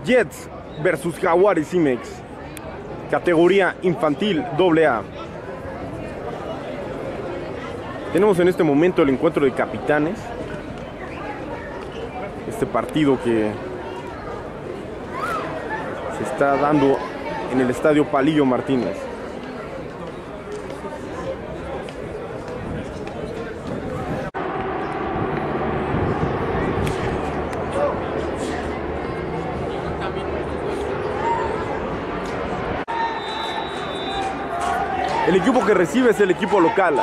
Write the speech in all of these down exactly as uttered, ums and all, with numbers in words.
Jets versus Jaguares Imex, categoría infantil doble A. Tenemos en este momento el encuentro de capitanes. Este partido que se está dando en el estadio Palillo Martínez. El equipo que recibe es el equipo local.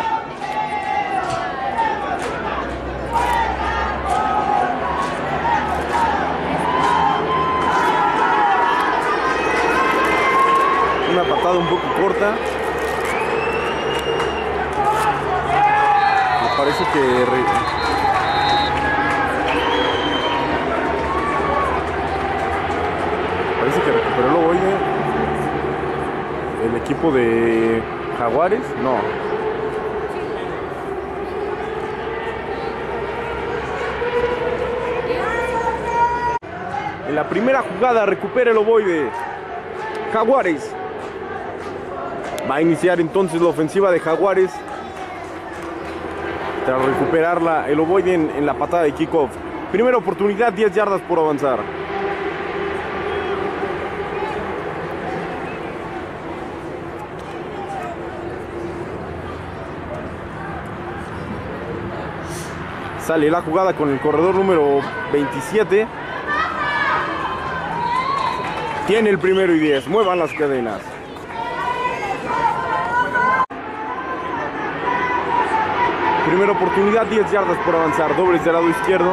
Una patada un poco corta. Me parece que re... parece que recuperó el ovoide el equipo de Jaguares. No. En la primera jugada recupera el ovoide Jaguares. Va a iniciar entonces la ofensiva de Jaguares tras recuperar la, el ovoide en, en la patada de kickoff. Primera oportunidad, diez yardas por avanzar. Sale la jugada con el corredor número veintisiete. Tiene el primero y diez. Muevan las cadenas. Primera oportunidad, diez yardas por avanzar. Dobles del lado izquierdo.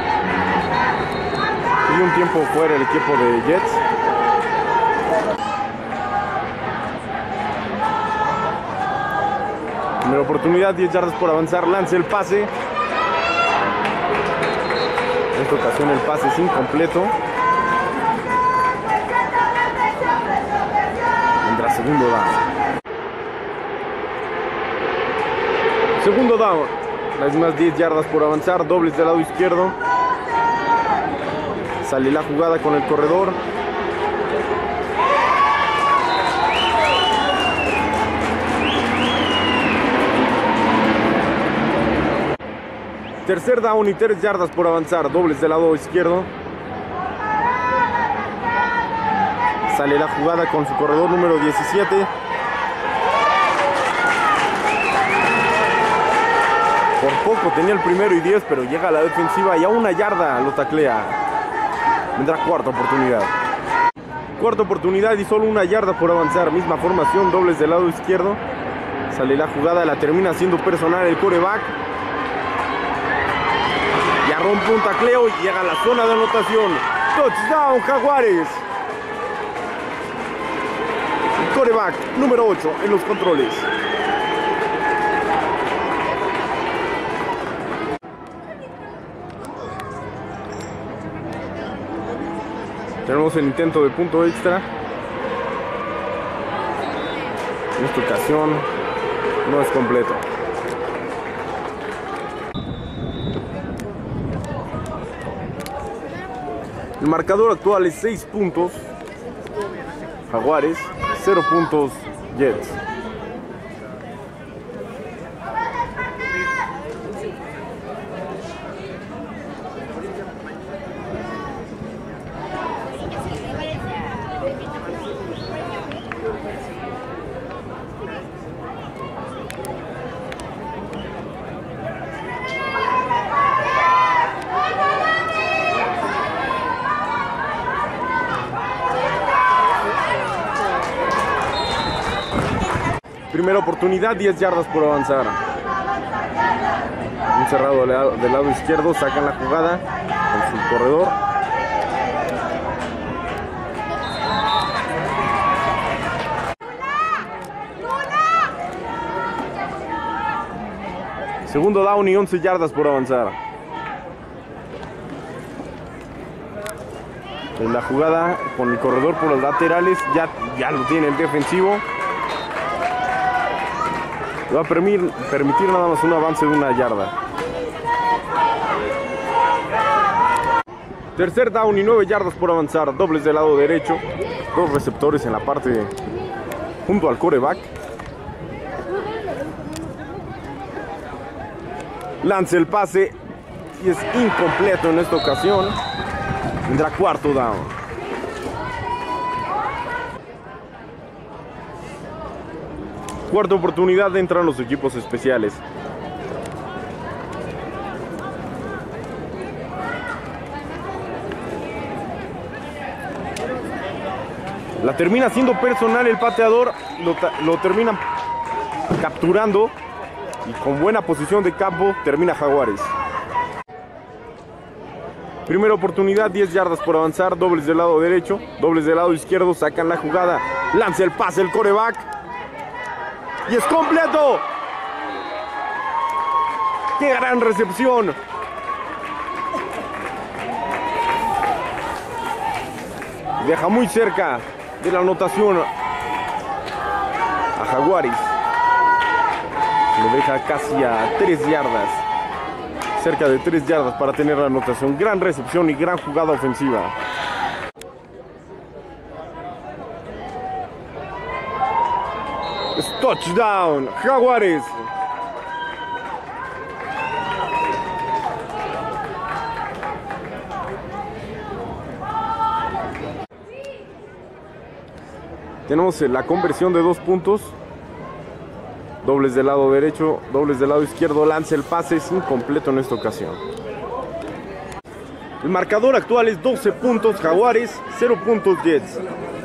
Y un tiempo fuera el equipo de Jets. Primera oportunidad, diez yardas por avanzar. Lanza el pase. En esta ocasión el pase es incompleto. Vendrá segundo down. Segundo down. Las mismas diez yardas por avanzar. Dobles del lado izquierdo. Sale la jugada con el corredor. Tercer down y tres yardas por avanzar. Dobles del lado izquierdo. Sale la jugada con su corredor número diecisiete. Por poco tenía el primero y diez, pero llega a la defensiva y a una yarda lo taclea. Vendrá cuarta oportunidad. Cuarta oportunidad y solo una yarda por avanzar. Misma formación, dobles del lado izquierdo. Sale la jugada, la termina siendo personal el quarterback. Ya rompe un tacleo y llega a la zona de anotación. Touchdown Jaguares. Quarterback número ocho en los controles. Tenemos el intento de punto extra. En esta ocasión no es completo. El marcador actual es seis puntos Jaguares, cero puntos Jets. Primera oportunidad, diez yardas por avanzar. Un cerrado del lado, del lado izquierdo, sacan la jugada con su corredor. Segundo down y once yardas por avanzar. En la jugada con el corredor por los laterales, ya, ya lo tiene el defensivo. Va a permitir, permitir nada más un avance de una yarda. Tercer down y nueve yardas por avanzar. Dobles del lado derecho. Dos receptores en la parte junto al quarterback. Lanza el pase y es incompleto en esta ocasión. Vendrá cuarto down. Cuarta oportunidad, entran los equipos especiales. La termina siendo personal el pateador, lo, lo termina capturando y con buena posición de campo termina Jaguares. Primera oportunidad, diez yardas por avanzar, dobles del lado derecho, dobles del lado izquierdo, sacan la jugada, lanza el pase el quarterback y es completo. ¡Qué gran recepción! Deja muy cerca de la anotación a Jaguares. Lo deja casi a tres yardas. Cerca de tres yardas para tener la anotación. Gran recepción y gran jugada ofensiva. Es touchdown, Jaguares. Tenemos la conversión de dos puntos. Dobles del lado derecho, dobles del lado izquierdo. Lanza el pase, es incompleto en esta ocasión. El marcador actual es doce puntos Jaguares, cero puntos Jets.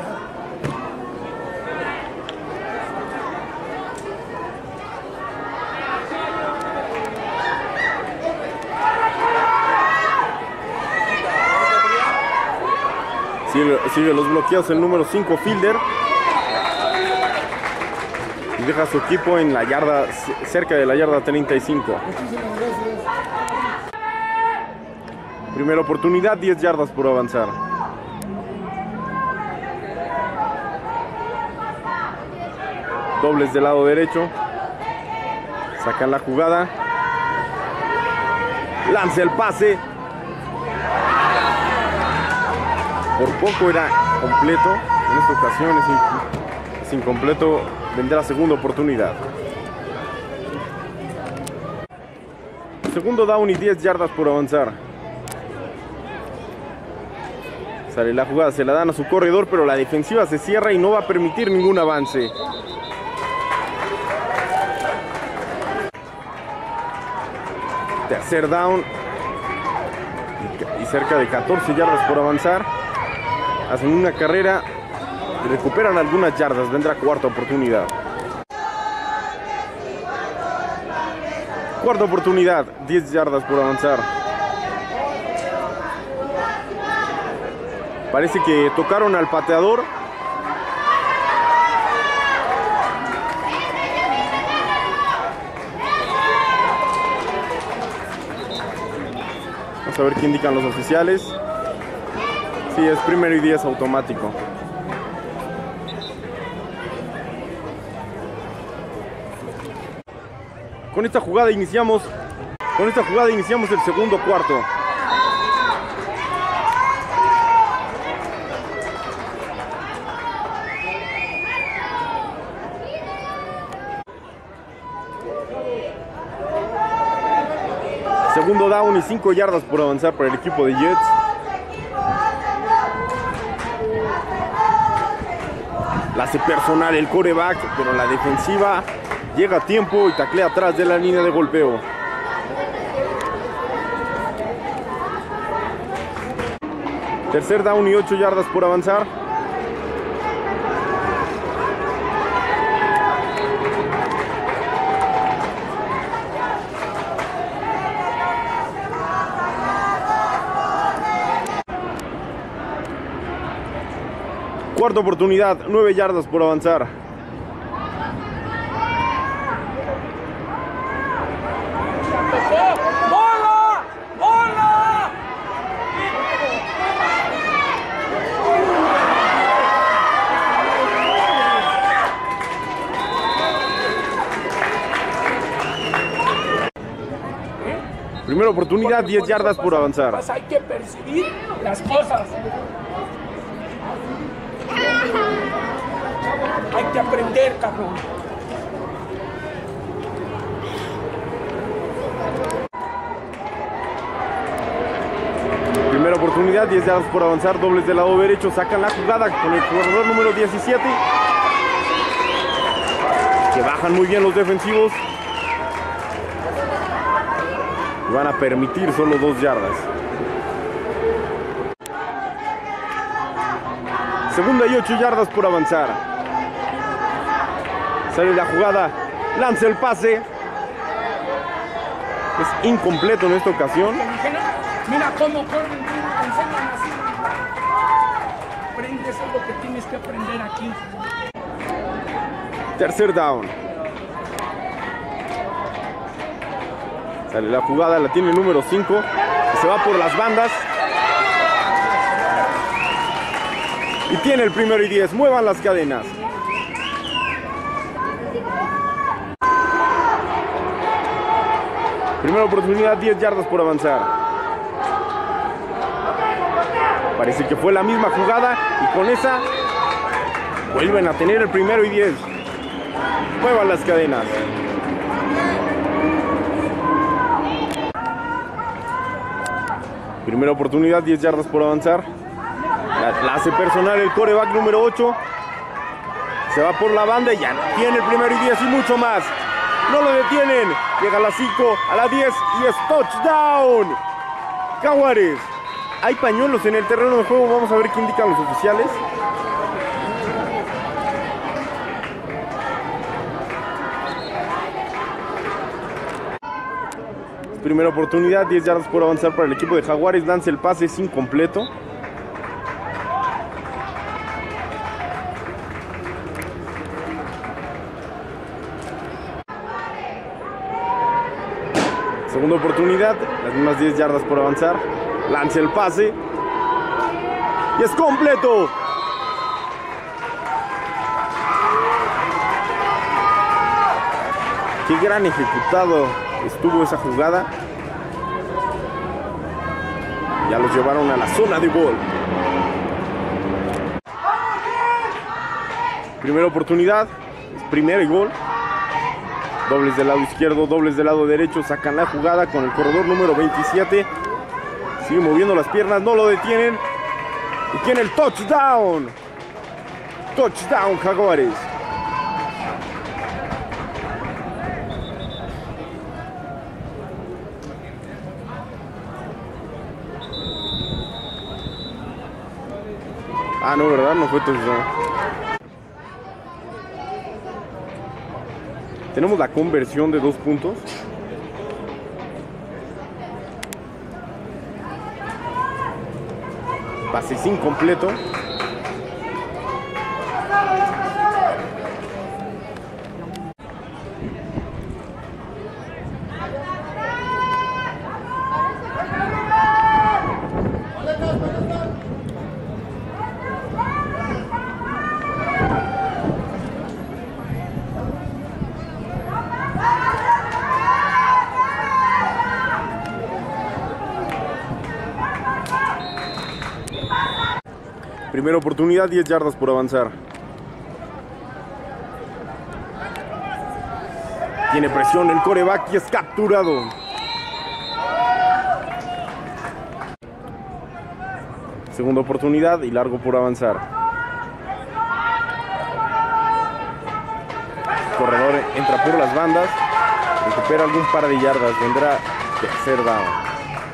Sigue, sigue los bloqueos el número cinco, Fielder. Y deja a su equipo en la yarda, cerca de la yarda treinta y cinco. Primera oportunidad, diez yardas por avanzar. Dobles del lado derecho. Sacan la jugada. Lanza el pase. Por poco era completo. En esta ocasión es, in es incompleto. Vendrá segunda oportunidad. Segundo down y diez yardas por avanzar. Sale la jugada, se la dan a su corredor, pero la defensiva se cierra y no va a permitir ningún avance. Tercer down y cerca de catorce yardas por avanzar. Hacen una carrera y recuperan algunas yardas. Vendrá cuarta oportunidad. Cuarta oportunidad, diez yardas por avanzar. Parece que tocaron al pateador. Vamos a ver qué indican los oficiales. Sí, es primero y diez automático. Con esta jugada iniciamos, con esta jugada iniciamos el segundo cuarto. Segundo down y cinco yardas por avanzar para el equipo de Jets. La hace personal el quarterback, pero la defensiva llega a tiempo y taclea atrás de la línea de golpeo. Tercer down y ocho yardas por avanzar. Cuarta oportunidad, nueve yardas por avanzar. ¡Bola! ¡Bola! Primera oportunidad, diez yardas por avanzar. Pues hay que percibir las cosas. Hay que aprender, cabrón. Primera oportunidad, diez yardas por avanzar, dobles del lado derecho, sacan la jugada con el corredor número diecisiete. Que bajan muy bien los defensivos. Y van a permitir solo dos yardas. Segunda y ocho yardas por avanzar. Sale la jugada, lanza el pase. Es incompleto en esta ocasión. Mira cómo corren, te enseñan así. Aprende, eso es lo que tienes que aprender aquí. Tercer down. Sale la jugada, la tiene el número cinco. Se va por las bandas. Y tiene el primero y diez. Muevan las cadenas. Primera oportunidad, diez yardas por avanzar. Parece que fue la misma jugada y con esa vuelven a tener el primero y diez. Muevan las cadenas. Primera oportunidad, diez yardas por avanzar. La, la hace personal el quarterback número ocho. Se va por la banda y ya tiene el primero y diez y mucho más. No lo detienen. Llega a las cinco, a la diez y es touchdown. Jaguares. Hay pañuelos en el terreno de juego. Vamos a ver qué indican los oficiales. Primera oportunidad, diez yardas por avanzar para el equipo de Jaguares. Lanza el pase, es incompleto. Segunda oportunidad, las mismas diez yardas por avanzar. Lanza el pase. Y es completo. Qué gran ejecutado estuvo esa jugada. Ya los llevaron a la zona de gol. Primera oportunidad, primero y gol. Dobles del lado izquierdo, dobles del lado derecho. Sacan la jugada con el corredor número veintisiete. Sigue moviendo las piernas, no lo detienen. Y tiene el touchdown. Touchdown, Jaguares. Ah, no, ¿verdad? No fue touchdown. Tenemos la conversión de dos puntos. Pase incompleto. Primera oportunidad, diez yardas por avanzar. Tiene presión el quarterback y es capturado. Segunda oportunidad y largo por avanzar. El corredor entra por las bandas. Recupera algún par de yardas. Vendrá tercer down.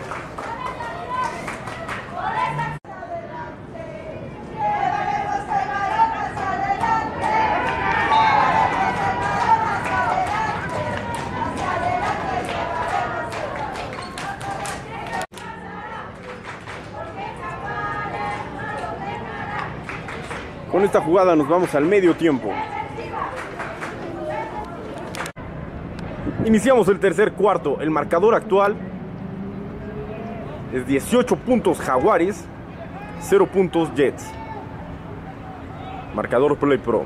Con esta jugada nos vamos al medio tiempo. Iniciamos el tercer cuarto. El marcador actual es dieciocho puntos Jaguares, cero puntos Jets. Marcador Play Pro.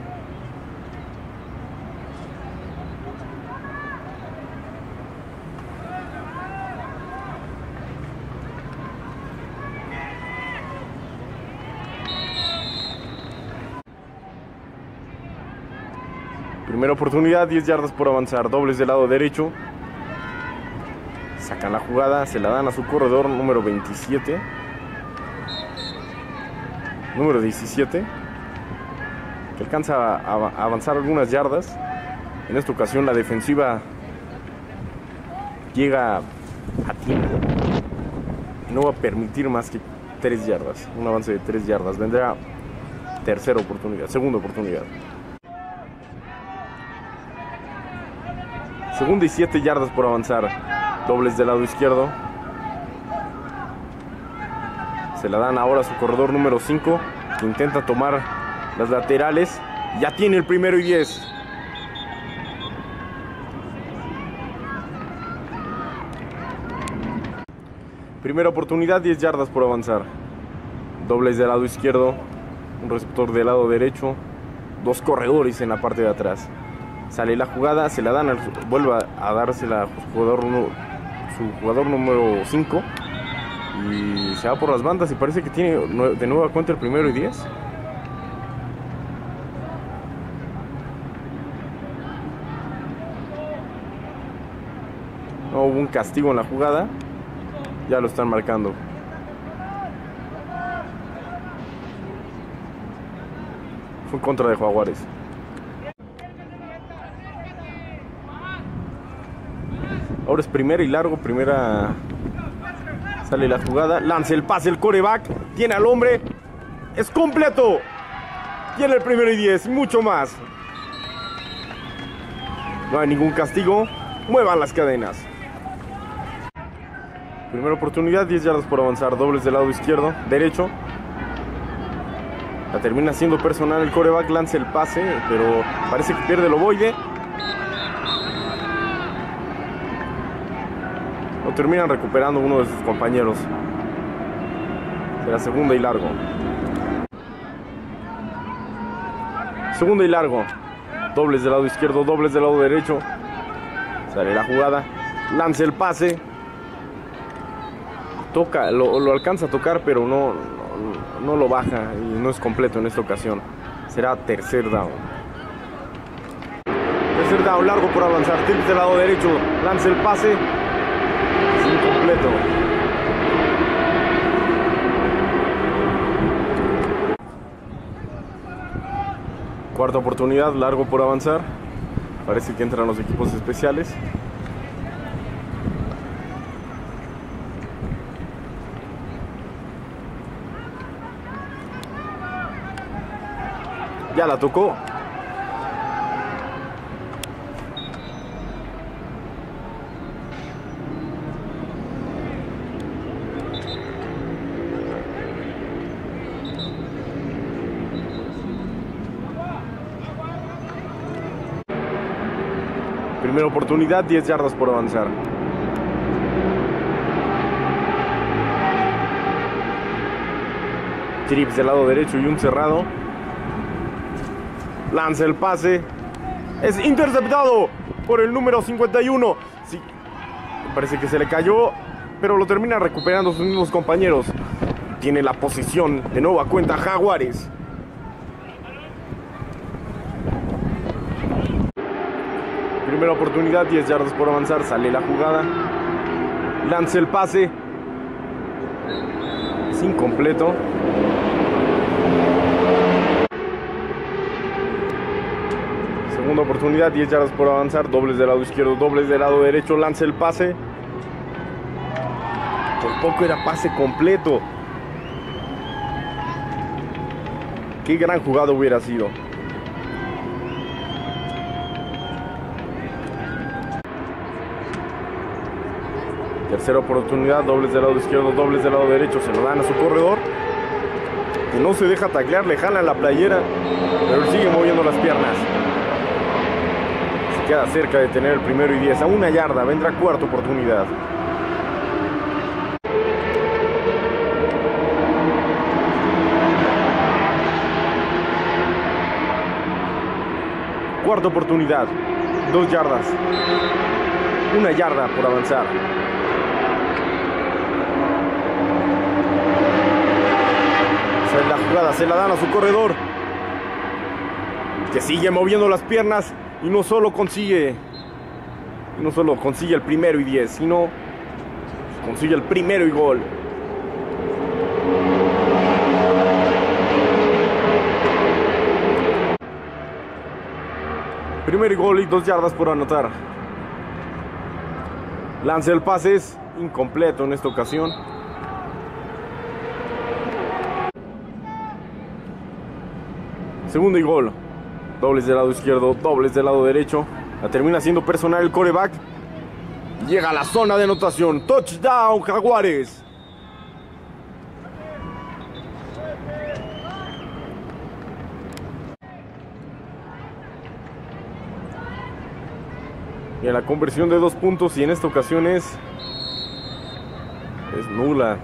Primera oportunidad, diez yardas por avanzar, dobles del lado derecho. Sacan la jugada, se la dan a su corredor número veintisiete. Número diecisiete. Que alcanza a, a avanzar algunas yardas. En esta ocasión la defensiva llega a tiempo. No va a permitir más que tres yardas. Un avance de tres yardas. Vendrá tercera oportunidad, segunda oportunidad. Segunda y siete yardas por avanzar. Dobles del lado izquierdo. Se la dan ahora a su corredor número cinco, que intenta tomar las laterales. Ya tiene el primero y diez. Primera oportunidad, diez yardas por avanzar. Dobles del lado izquierdo. Un receptor del lado derecho. Dos corredores en la parte de atrás. Sale la jugada, se la dan, al, vuelve a dársela a su jugador, su jugador número cinco. Y se va por las bandas y parece que tiene de nueva cuenta el primero y diez. No hubo un castigo en la jugada. Ya lo están marcando. Fue en contra de Jaguares. Ahora es primera y largo, primera. Sale la jugada, lanza el pase, el quarterback, tiene al hombre, es completo. Tiene el primero y diez, mucho más. No hay ningún castigo, muevan las cadenas. Primera oportunidad, diez yardas por avanzar, dobles del lado izquierdo, derecho. La termina haciendo personal el quarterback, lanza el pase, pero parece que pierde el ovoide. Lo terminan recuperando uno de sus compañeros. Será segunda y largo. Segunda y largo. Dobles del lado izquierdo, dobles del lado derecho. Sale la jugada. Lanza el pase. Toca, lo, lo alcanza a tocar, pero no, no, no lo baja. Y no es completo en esta ocasión. Será tercer down. Tercer down, largo por avanzar. Tips del lado derecho. Lanza el pase. Incompleto. Cuarta oportunidad, largo por avanzar. Parece que entran los equipos especiales. Ya la tocó. Primera oportunidad, diez yardas por avanzar. Trips del lado derecho y un cerrado. Lanza el pase. Es interceptado por el número cincuenta y uno. Sí, parece que se le cayó, pero lo termina recuperando sus mismos compañeros. Tiene la posición de nueva cuenta Jaguares. Primera oportunidad, diez yardas por avanzar. Sale la jugada. Lanza el pase. Es incompleto. Segunda oportunidad, diez yardas por avanzar. Dobles del lado izquierdo, dobles del lado derecho. Lanza el pase. Por poco era pase completo. Qué gran jugada hubiera sido. Tercera oportunidad, dobles del lado izquierdo, dobles del lado derecho. Se lo dan a su corredor, que no se deja taclear, le jala la playera, pero sigue moviendo las piernas. Se queda cerca de tener el primero y diez. A una yarda, vendrá cuarta oportunidad. Cuarta oportunidad, dos yardas. Una yarda por avanzar. La jugada se la dan a su corredor, que sigue moviendo las piernas Y no solo consigue, y no solo consigue el primero y diez, sino consigue el primero y gol. Primer gol y dos yardas por anotar. Lanza el pase, es incompleto en esta ocasión. Segundo y gol. Dobles del lado izquierdo, dobles del lado derecho. La termina siendo personal el quarterback. Llega a la zona de anotación. Touchdown, Jaguares. Y en la conversión de dos puntos, y en esta ocasión es, es nula.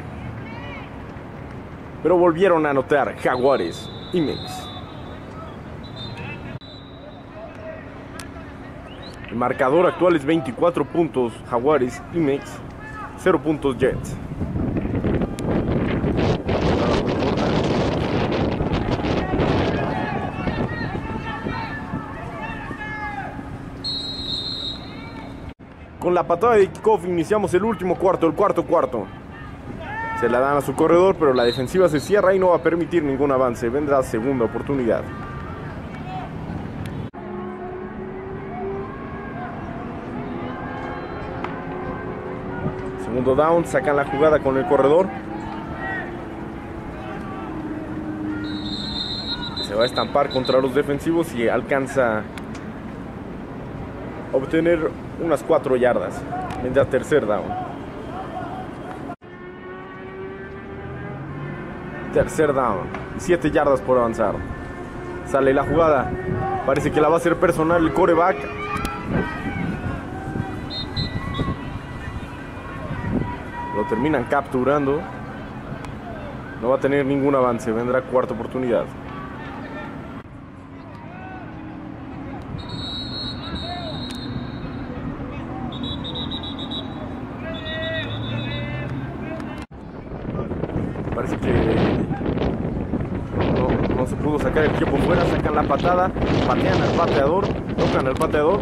Pero volvieron a anotar Jaguares y Mex. El marcador actual es veinticuatro puntos Jaguares y Mex, cero puntos Jets. Con la patada de kickoff iniciamos el último cuarto, el cuarto cuarto. Se la dan a su corredor, pero la defensiva se cierra y no va a permitir ningún avance. Vendrá segunda oportunidad. Segundo down, sacan la jugada con el corredor. Se va a estampar contra los defensivos y alcanza a obtener unas cuatro yardas. Vendrá tercer down. Tercer down. siete yardas por avanzar. Sale la jugada. Parece que la va a hacer personal el quarterback. Lo terminan capturando. No va a tener ningún avance. Vendrá cuarta oportunidad. Parece que no, no se pudo sacar el equipo fuera. Sacan la patada, patean al pateador, tocan al pateador.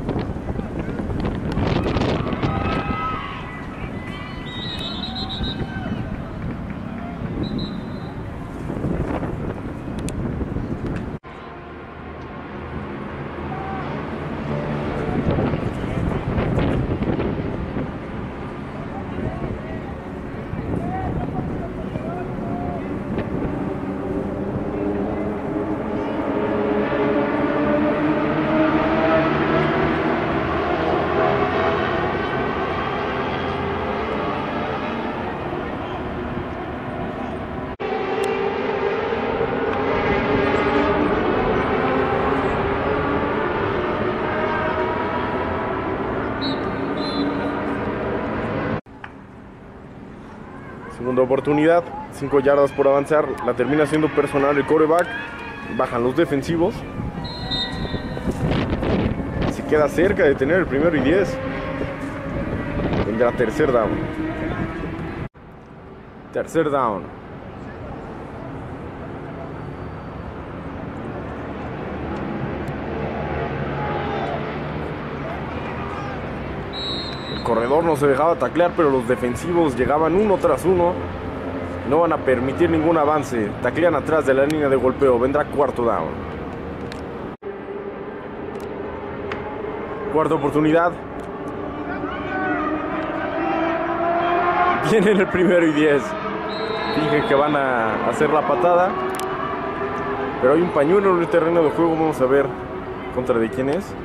Segunda oportunidad, cinco yardas por avanzar. La termina siendo personal el quarterback. Bajan los defensivos. Se queda cerca de tener el primero y diez. Vendrá tercer down. Tercer down. El corredor no se dejaba taclear, pero los defensivos llegaban uno tras uno. No van a permitir ningún avance. Taclean atrás de la línea de golpeo. Vendrá cuarto down. Cuarta oportunidad. Tienen el primero y diez. Fingen que van a hacer la patada, pero hay un pañuelo en el terreno de juego. Vamos a ver contra de quién es.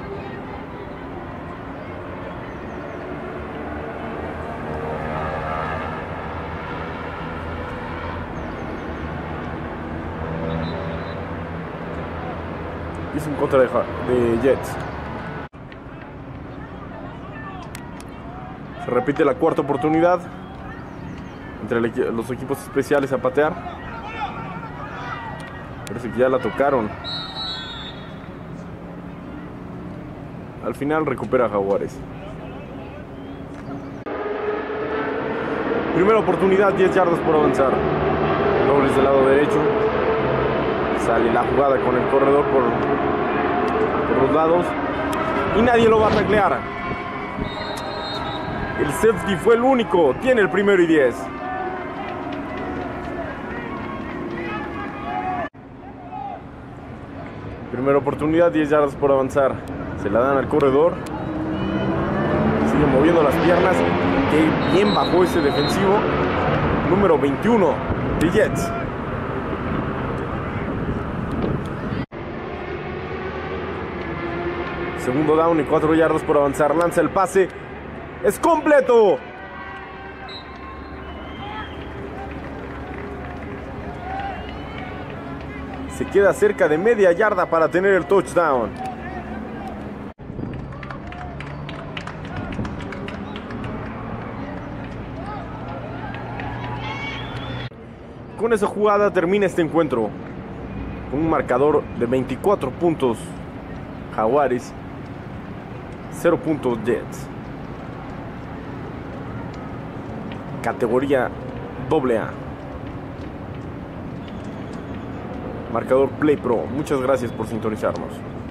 Es un contra de, de Jets. Se repite la cuarta oportunidad. Entre el, los equipos especiales a patear. Parece que ya la tocaron. Al final recupera Jaguares. Primera oportunidad, diez yardas por avanzar. Dobles del lado derecho. Sale la jugada con el corredor por por los lados y nadie lo va a taclear. El safety fue el único, tiene el primero y diez. Primera oportunidad, diez yardas por avanzar. Se la dan al corredor. Sigue moviendo las piernas. Qué bien bajó ese defensivo. Número veintiuno de Jets. Segundo down y cuatro yardas por avanzar. Lanza el pase. ¡Es completo! Se queda cerca de media yarda para tener el touchdown. Con esa jugada termina este encuentro. Con un marcador de veinticuatro puntos Jaguares, cero puntos Jets. Categoría doble A. Marcador Play Pro. Muchas gracias por sintonizarnos.